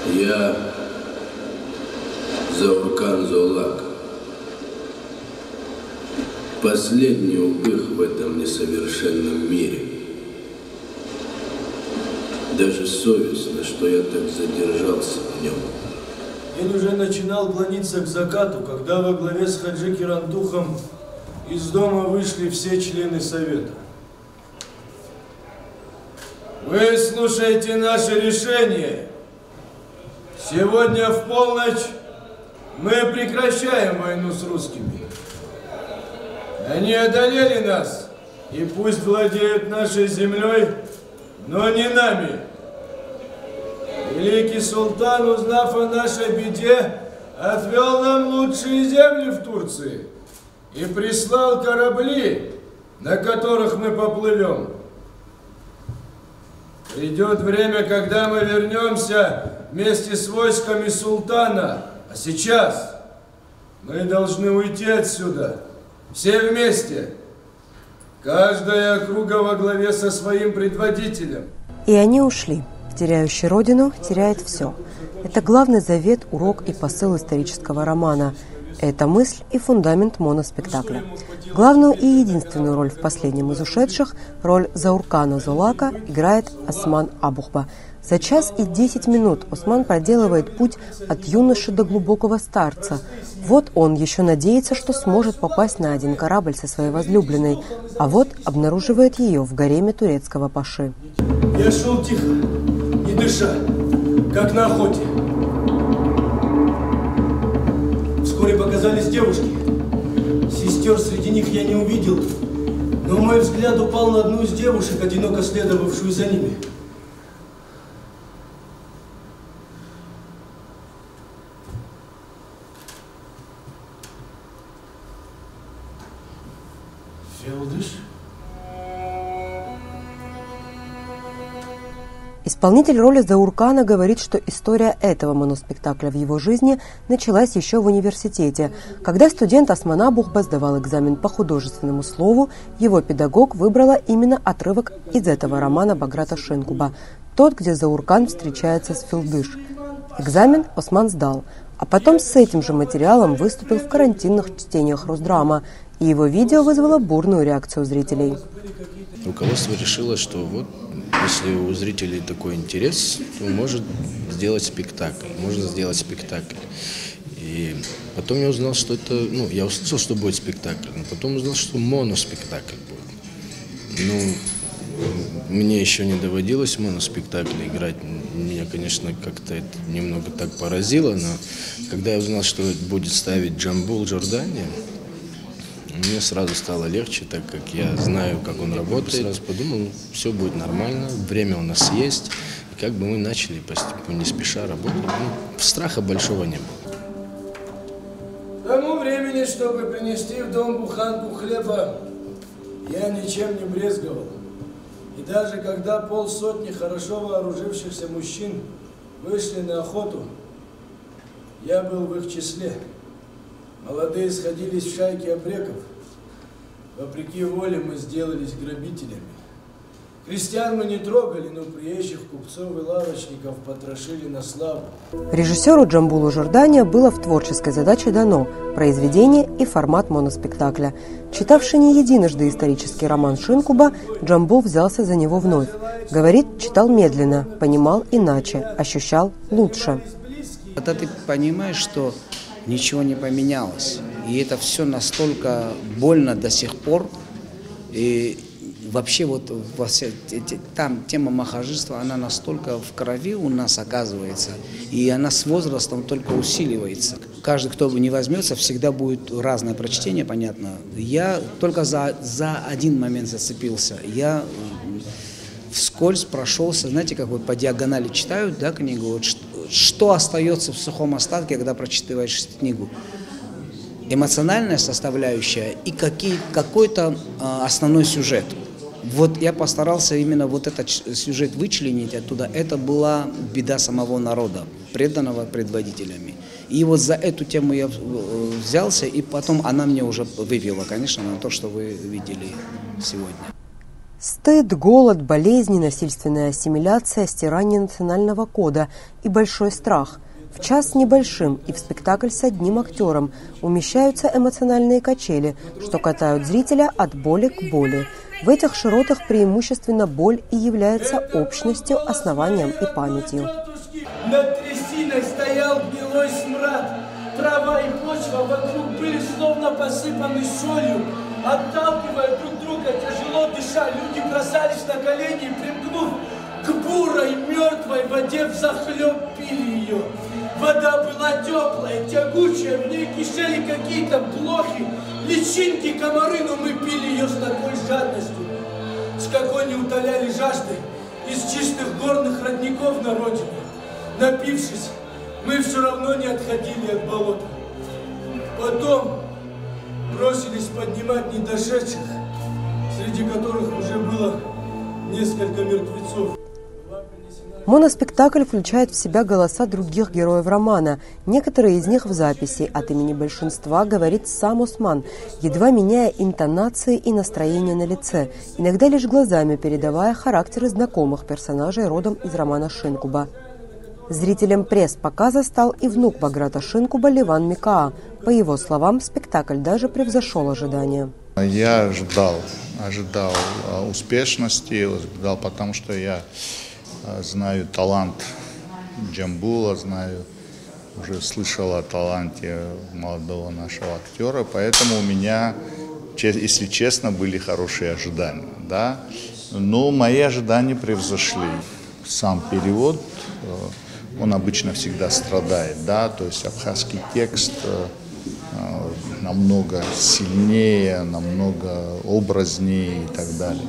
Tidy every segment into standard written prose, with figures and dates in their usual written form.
Я Зауркан Золак. Последний упых в этом несовершенном мире. Даже совестно, что я так задержался в нем. День уже начинал клониться к закату, когда во главе с Хаджи Кирантухом из дома вышли все члены совета. Вы слушайте наше решение. Сегодня в полночь мы прекращаем войну с русскими. Они одолели нас, и пусть владеют нашей землей, но не нами. Великий султан, узнав о нашей беде, отвел нам лучшие земли в Турции и прислал корабли, на которых мы поплывем. Придет время, когда мы вернемся вместе с войсками султана, а сейчас мы должны уйти отсюда, все вместе, каждая округа во главе со своим предводителем. И они ушли. Теряющий родину теряет все. Это главный завет, урок и посыл исторического романа. Это мысль и фундамент моноспектакля. Главную и единственную роль в последнем из ушедших, роль Зауркана Золака, играет Осман Абухба. За 1 час и 10 минут Осман проделывает путь от юноши до глубокого старца. Вот он еще надеется, что сможет попасть на один корабль со своей возлюбленной, а вот обнаруживает ее в гареме турецкого паши. Я шел тихо, не дыша, как на охоте. Вскоре показались девушки. Сестер среди них я не увидел, но мой взгляд упал на одну из девушек, одиноко следовавшую за ними. Фелдыш? Исполнитель роли Зауркана говорит, что история этого моноспектакля в его жизни началась еще в университете. Когда студент Осман Абухба сдавал экзамен по художественному слову, его педагог выбрала именно отрывок из этого романа Баграта Шенкуба, тот, где Зауркан встречается с Фелдыш. Экзамен Осман сдал, а потом с этим же материалом выступил в карантинных чтениях Росдрама, и его видео вызвало бурную реакцию зрителей. Руководство решило, что вот если у зрителей такой интерес, то может сделать спектакль. Можно сделать спектакль. И потом я узнал, что это... я услышал, что будет спектакль, но потом узнал, что моноспектакль будет. Мне еще не доводилось в моноспектакле играть. Меня, конечно, как-то это немного так поразило, но когда я узнал, что будет ставить Джамбул Джордания, мне сразу стало легче, так как я знаю, как он работает. Сразу подумал, все будет нормально, время у нас есть. И как бы мы начали постепенно, не спеша работать. Страха большого не было. К тому времени, чтобы принести в дом буханку хлеба, я ничем не брезговал. И даже когда 50 хорошо вооружившихся мужчин вышли на охоту, я был в их числе. Молодые сходились в шайки обреков. Вопреки воле мы сделались грабителями. Крестьян мы не трогали, но приезжих купцов и лавочников потрошили на славу. Режиссеру Джамбулу Джордания было в творческой задаче дано произведение и формат моноспектакля. Читавший не единожды исторический роман Шенкуба, Джамбул взялся за него вновь. Говорит, читал медленно, понимал иначе, ощущал лучше. Когда ты понимаешь, что ничего не поменялось, и это все настолько больно до сих пор, и вообще там тема махажиства, она настолько в крови у нас оказывается, и она с возрастом только усиливается. Каждый, кто не возьмется, всегда будет разное прочтение, понятно. Я только за один момент зацепился. Я вскользь прошелся, знаете, как вот по диагонали читают, да, книгу, вот что остается в сухом остатке, когда прочитываешь книгу. Эмоциональная составляющая и какой-то основной сюжет. Вот я постарался именно вот этот сюжет вычленить оттуда. Это была беда самого народа, преданного предводителями. И вот за эту тему я взялся, и потом она мне уже вывела, конечно, на то, что вы видели сегодня. Стыд, голод, болезни, насильственная ассимиляция, стирание национального кода и большой страх. В час с небольшим и в спектакль с одним актером умещаются эмоциональные качели, что катают зрителя от боли к боли. В этих широтах преимущественно боль и является общностью, основанием и памятью. Над трясиной стоял гнилой смрад. Трава и почва вокруг были словно посыпаны солью. Отталкивая друг друга, тяжело дыша, люди бросались на колени, примкнув к бурой, мертвой воде, взахлеб пили ее. Вода была теплая, тягучая, в ней кишели какие-то блохи, личинки, комары, но мы пили ее с такой жадностью, с какой не утоляли жажды из чистых горных родников на родине. Напившись, мы все равно не отходили от болота. Потом бросились поднимать недошедших, среди которых уже было несколько мертвецов. Моноспектакль включает в себя голоса других героев романа. Некоторые из них в записи. От имени большинства говорит сам Осман, едва меняя интонации и настроение на лице, иногда лишь глазами передавая характеры знакомых персонажей родом из романа Шинкуба. Зрителем пресс-показа стал и внук Баграта Шинкуба Ливан Микаа. По его словам, спектакль даже превзошел ожидания. Я ожидал успешности, потому что я знаю талант Джамбула, уже слышал о таланте молодого нашего актера, поэтому у меня, если честно, были хорошие ожидания. Да? Но мои ожидания превзошли. Сам перевод, он обычно всегда страдает, да? То есть абхазский текст намного сильнее, намного образнее и так далее.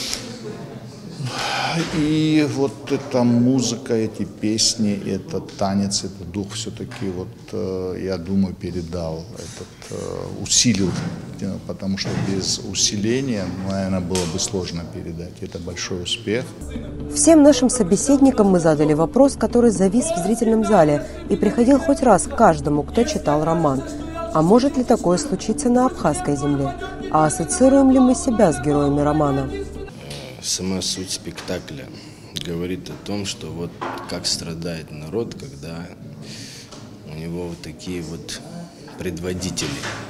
И вот эта музыка, эти песни, этот танец, этот дух все-таки, я думаю, передал, усилил, потому что без усиления, наверное, было бы сложно передать. Это большой успех. Всем нашим собеседникам мы задали вопрос, который завис в зрительном зале и приходил хоть раз к каждому, кто читал роман. А может ли такое случиться на абхазской земле? А ассоциируем ли мы себя с героями романа? Сама суть спектакля говорит о том, что вот как страдает народ, когда у него вот такие вот предводители,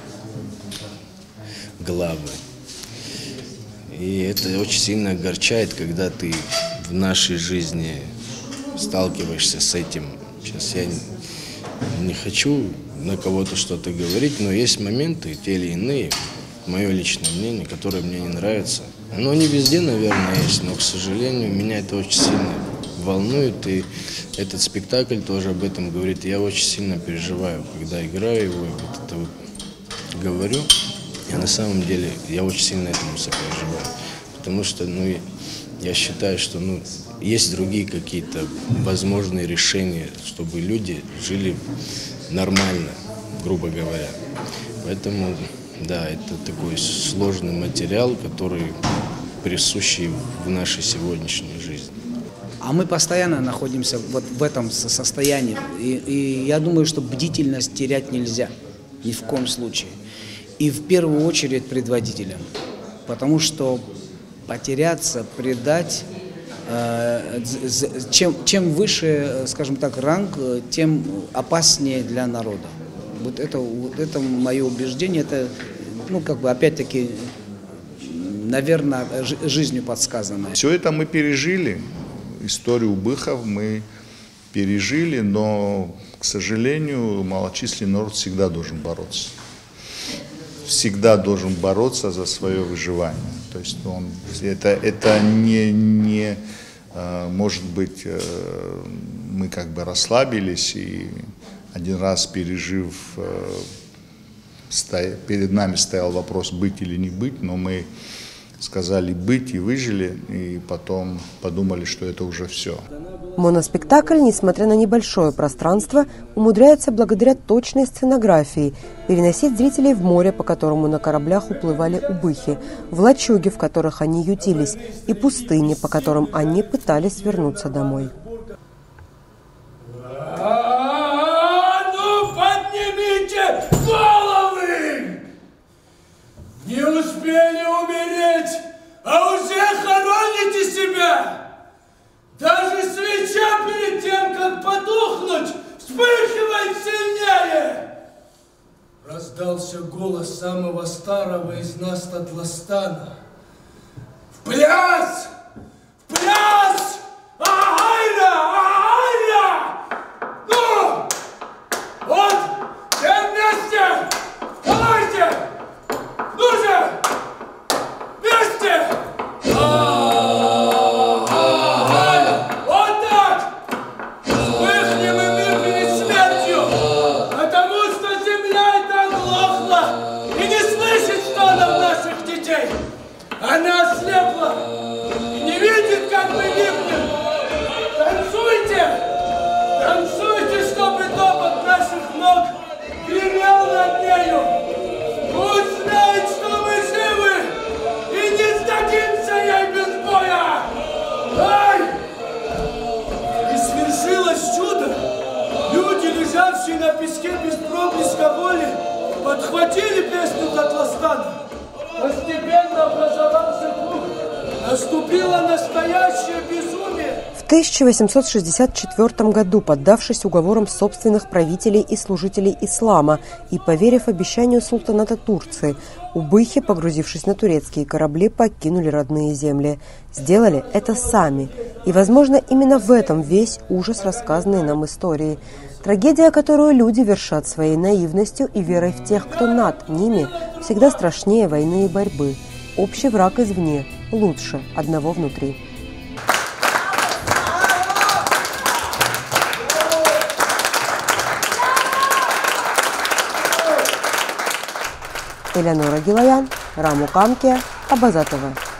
главы. И это очень сильно огорчает, когда ты в нашей жизни сталкиваешься с этим. Сейчас я не хочу на кого-то что-то говорить, но есть моменты, те или иные, мое личное мнение, которое мне не нравится. Оно не везде, наверное, есть, но, к сожалению, меня это очень сильно волнует, и этот спектакль тоже об этом говорит. Я очень сильно переживаю, когда играю его, и вот это вот говорю. И на самом деле я очень сильно этому сопереживаю, потому что, я считаю, что, есть другие какие-то возможные решения, чтобы люди жили нормально, грубо говоря. Поэтому, да, это такой сложный материал, который присущий в нашей сегодняшней жизни. А мы постоянно находимся вот в этом состоянии. И я думаю, что бдительность терять нельзя. Ни в коем случае. И в первую очередь предводителям. Потому что потеряться, предать, чем выше, скажем так, ранг, тем опаснее для народа. Вот это мое убеждение, это, опять-таки, наверное, жизнью подсказано. Все это мы пережили, историю убыхов мы пережили, но, к сожалению, малочисленный народ всегда должен бороться. Всегда должен бороться за свое выживание. То есть это не может быть, мы расслабились и один раз пережив, перед нами стоял вопрос, быть или не быть, но мы сказали быть и выжили, и потом подумали, что это уже все. Моноспектакль, несмотря на небольшое пространство, умудряется благодаря точной сценографии переносить зрителей в море, по которому на кораблях уплывали убыхи, в лачуги, в которых они ютились, и пустыни, по которым они пытались вернуться домой. Поднимите головы! Не успели умереть, а уже раздался голос самого старого из нас Татластана. В пляс! В пляс! Агайра! Агайра! Ну! Вот! Все вместе! Давайте! Ну же! Вместе! Вот так! Вспыхнем и мир перед смертью! Потому что земля и так глохла и не слышит стонов наших детей! Она ослепла и не видит, как мы гибнем! Танцуйте! Танцуйте, чтобы топот наших ног гремел над нею! Пусть знает, что мы живы и не сдадимся ей без боя! Ай! И свершилось чудо! Люди, лежавшие на песке без проблеска воли, подхватили песню Татластана. Постепенно образовался круг. Наступило настоящее безумие. В 1864 году, поддавшись уговорам собственных правителей и служителей ислама и поверив обещанию султаната Турции, убыхи, погрузившись на турецкие корабли, покинули родные земли. Сделали это сами. И, возможно, именно в этом весь ужас рассказанной нам истории. Трагедия, которую люди вершат своей наивностью и верой в тех, кто над ними, всегда страшнее войны и борьбы. Общий враг извне лучше одного внутри. Элеонора Гилаян, Раму Камке, Абаза ТВ.